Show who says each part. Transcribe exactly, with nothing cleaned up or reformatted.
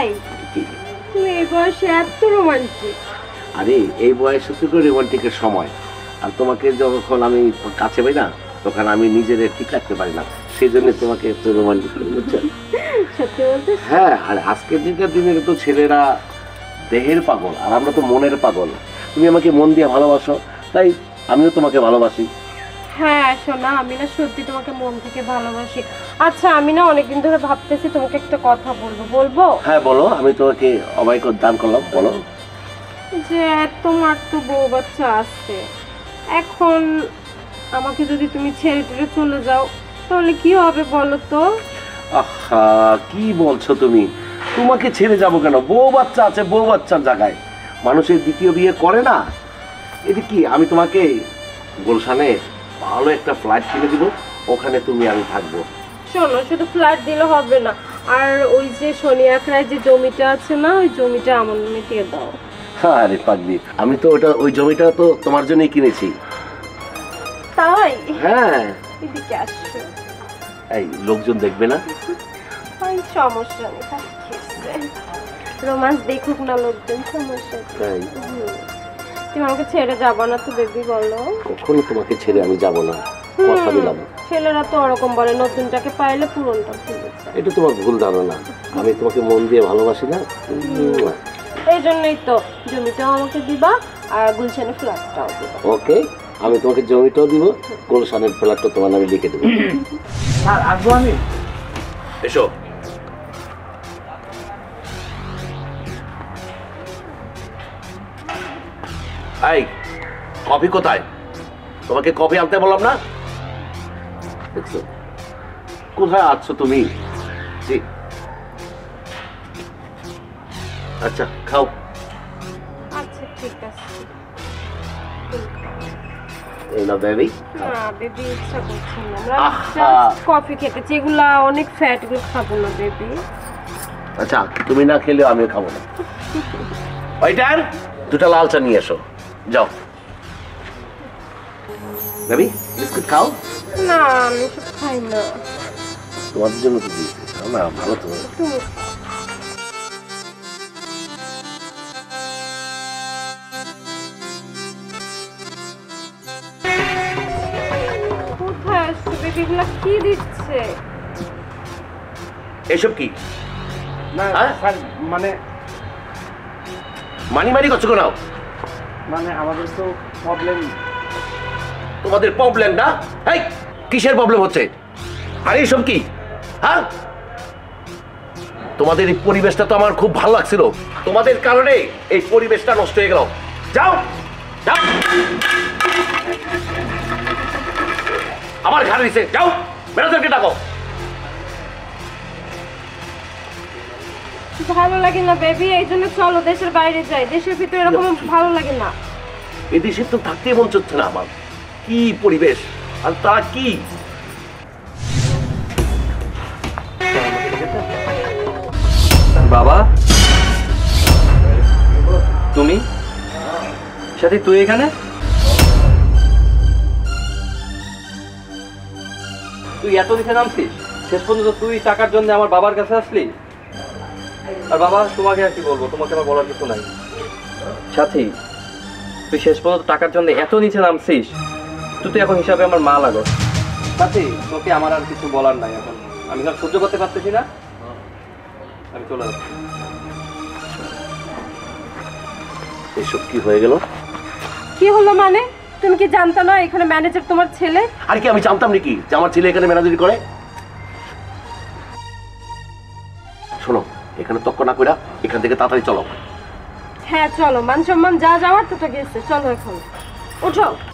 Speaker 1: তাই তুমি এই বয়সে এত রোমান্টিক?
Speaker 2: আরে এই বয়সে তো রোমান্টিকের সময়, আর তোমাকে যখন আমি কাছে পাই না তখন আমি নিজের ঠিক রাখতে পারি না, সেই জন্য তোমাকে একটু রোমান্টিক করি, বুঝছো?
Speaker 1: সত্যি বলতে?
Speaker 2: হ্যাঁ, আর আজকের দিনকার দিনে তো ছেলেরা দেহের পাগল আর আমরা তো মনের পাগল। তুমি আমাকে মন দিয়ে ভালোবাসো, তাই আমিও তোমাকে ভালোবাসি।
Speaker 1: হ্যাঁ শোনা, আমি না সত্যি তোমাকে মন থেকে ভালোবাসি। আচ্ছা আমি না অনেকদিন ধরে ভাবতেছি তোমাকে একটা কথা বলবো। বলবো?
Speaker 2: হ্যাঁ বলো, আমি তোমাকে অবাক দান করলাম, বলো।
Speaker 1: যে তোমার তো বউ বাচ্চা আছে, এখন আমাকে যদি তুমি ছেড়ে টেড়ে চলে যাও তাহলে কি হবে বলো তো?
Speaker 2: আহা, কি বলছো তুমি? তোমাকে ছেড়ে যাবো কেন? বউ বাচ্চা আছে, বউ বাচ্চার জায়গায় মানুষের দ্বিতীয় বিয়ে করে না। এটা কি, আমি তোমাকে গুলশানে ভালো একটা ফ্ল্যাট কিনে দিব, ওখানে তুমি আমি থাকবো।
Speaker 1: শোনো, শুধু ফ্ল্যাট দিলে হবে না, আর ওই যে শনিয়াখড়ায় যে জমিটা আছে না, ওই জমিটা আমার নামে দিয়ে দাও।
Speaker 2: আরে পাগলি, আমি তো ওটা ওই জমিটা তো তোমার জন্যই কিনেছি।
Speaker 1: তাই?
Speaker 2: হ্যাঁ।
Speaker 1: এদিকে আসো।
Speaker 2: এই লোকজন দেখবে না?
Speaker 1: ওই সমস্যা নেই, রোমান্স দেখুক না লোকজন, সমস্যা
Speaker 2: তাই?
Speaker 1: তুমি আমাকে ছেড়ে যাবো না তো বেবি? বলো।
Speaker 2: কখনো তোমাকে ছেড়ে আমি যাব না, কথা দিলাম।
Speaker 1: ছেলেরা তো ওরকম বলে, নতুনটাকে পাইলে পুরনটা ভুলে যায়।
Speaker 2: এটা তোমার ভুল ধারণা, আমি তোমাকে মন দিয়ে ভালোবাসি না।
Speaker 1: এই জন্যই তো জমিটাও আমাকে দিবা আর গুলশানের ফ্ল্যাটটাও দিবা।
Speaker 2: ওকে, আমি তোমাকে জমিটাও দিব, গুলশানের ফ্ল্যাটটা তোমার নামে লিখে দেবো।
Speaker 3: স্যার আসবো আমি?
Speaker 2: এসো। এই কফি কোথায়? তোমাকে কফি আনতে বললাম না? দেখছো কোথায় আছো তুমি? জি আচ্ছা খাও।
Speaker 1: আচ্ছা ঠিক আছে।
Speaker 2: এই না বেবি।
Speaker 1: না বেবি ইচ্ছা করছে না, আমরা জাস্ট কফি খেতেছি, এগুলা অনেক ফ্যাট, এগুলো খাবো না বেবি।
Speaker 2: আচ্ছা তুমি না খেলেও আমিও খাবো না। ওইটার দুটা লাল চা নিয়ে এসো, যাও। বেবি বিস্কুট খাও।
Speaker 1: না আমি সব খাই না।
Speaker 2: তোমাদের জন্য তো দিয়েছি, খাও না, ভালো তো।
Speaker 1: কোথায় আসছো বেবি? এগুলা কি দিচ্ছে?
Speaker 2: এসব কি?
Speaker 3: না স্যার, মানে
Speaker 2: মানি মানি করছো কেন?
Speaker 3: মানে আমাদের তো প্রবলেম।
Speaker 2: তোমাদের প্রবলেম না? এই কিসের প্রবলেম হচ্ছে? আর এইসব কি? হ্যাঁ, তোমাদের এই পরিবেশটা তো আমার খুব ভালো লাগছিল, তোমাদের কারণে এই পরিবেশটা নষ্ট হয়ে গেল। যাও যাও, আমার ঘর হয়েছে, যাও ম্যানেজারকে ডাকো।
Speaker 1: ভালো লাগে না বেবি, এই জন্য চলো দেশের বাইরে যাই, দেশের ভিতরে এরকম ভালো লাগে না।
Speaker 2: এই দেশে তো থাকতেই মন চাচ্ছে না আমার, কি পরিবেশ আর তারা কি।
Speaker 4: বাবা তুমি সাথে, তুই এখানে? তুই এত নিচে নামছিস, শেষ পর্যন্ত তুই টাকার জন্য আমার বাবার কাছে আসলি। আর বাবা তোমাকে আর কি বলবো, তোমাকে আমার বলার কিছু নাই। সাথী তুই শেষ পর্যন্ত টাকার জন্য এত নিচে নামছিস, তুই তো এখন হিসাবে আমার মা লাগো। সাথী তোকে আমার আর কিছু বলার নাই, এখন আমি আর সহ্য করতে পারতেছি না, আমি চলে যাচ্ছি।
Speaker 2: এসব কি হয়ে গেল?
Speaker 1: কি হলো মানে? তুমি কি জানতা না এখানে ম্যানেজার তোমার ছেলে?
Speaker 2: আর কি আমি জানতাম নাকি যে আমার ছেলে এখানে ম্যানেজারি করে? শোনো, এখানে তক্ক না কইরা এখান থেকে তাড়াতাড়ি চলো।
Speaker 1: হ্যাঁ চলো, মান সম্মান যা যাওয়ার তো গেছে, চলো এখন ওঠো।